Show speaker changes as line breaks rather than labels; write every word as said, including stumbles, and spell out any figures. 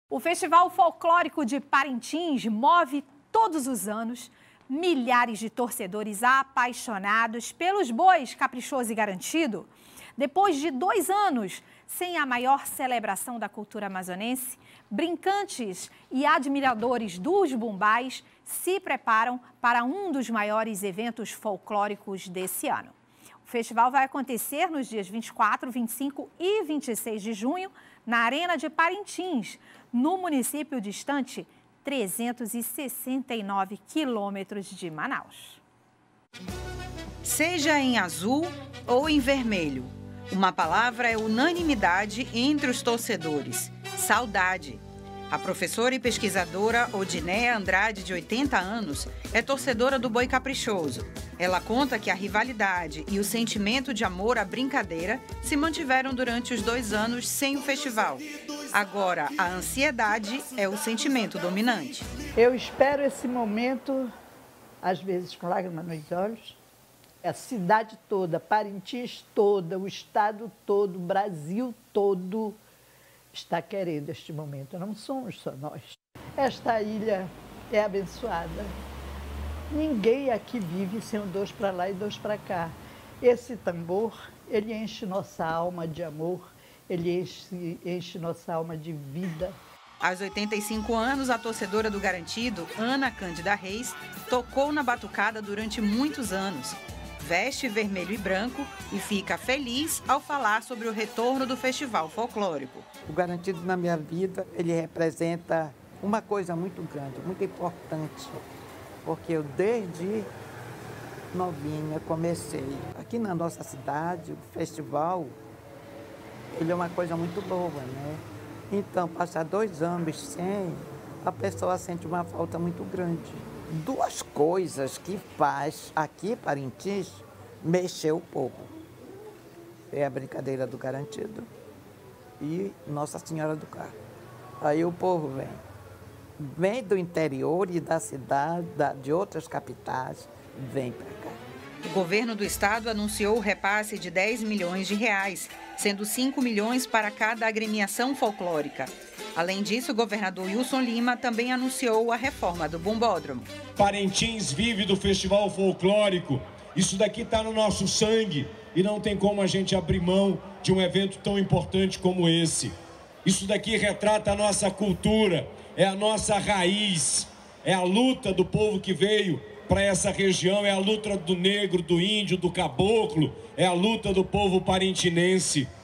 O Festival Folclórico de Parintins move todos os anos milhares de torcedores apaixonados pelos bois Caprichoso e Garantido. Depois de dois anos sem a maior celebração da cultura amazonense, brincantes e admiradores dos bumbais se preparam para um dos maiores eventos folclóricos desse ano. O festival vai acontecer nos dias vinte e quatro, vinte e cinco e vinte e seis de junho, na Arena de Parintins, no município distante trezentos e sessenta e nove quilômetros de Manaus.
Seja em azul ou em vermelho, uma palavra é unanimidade entre os torcedores: saudade. A professora e pesquisadora Odinéia Andrade, de oitenta anos, é torcedora do Boi Caprichoso. Ela conta que a rivalidade e o sentimento de amor à brincadeira se mantiveram durante os dois anos sem o festival. Agora, a ansiedade é o sentimento dominante.
Eu espero esse momento, às vezes com lágrimas nos olhos. A cidade toda, Parintins toda, o estado todo, o Brasil todo está querendo este momento. Não somos só nós. Esta ilha é abençoada. Ninguém aqui vive sem dois para lá e dois para cá. Esse tambor, ele enche nossa alma de amor, ele enche, enche nossa alma de vida.
Aos oitenta e cinco anos, a torcedora do Garantido, Ana Cândida Reis, tocou na batucada durante muitos anos. Veste vermelho e branco e fica feliz ao falar sobre o retorno do festival folclórico.
O Garantido na minha vida, ele representa uma coisa muito grande, muito importante, porque eu desde novinha comecei. Aqui na nossa cidade, o festival, ele é uma coisa muito boa, né? Então, passar dois anos sem, a pessoa sente uma falta muito grande. Duas coisas que faz aqui, Parintins, mexer o povo. É a brincadeira do Garantido e Nossa Senhora do Carmo. Aí o povo vem. Vem do interior e da cidade, de outras capitais, vem para cá.
O governo do estado anunciou o repasse de dez milhões de reais, sendo cinco milhões para cada agremiação folclórica. Além disso, o governador Wilson Lima também anunciou a reforma do Bumbódromo.
Parintins vive do festival folclórico. Isso daqui está no nosso sangue e não tem como a gente abrir mão de um evento tão importante como esse. Isso daqui retrata a nossa cultura, é a nossa raiz, é a luta do povo que veio para essa região, é a luta do negro, do índio, do caboclo, é a luta do povo parintinense.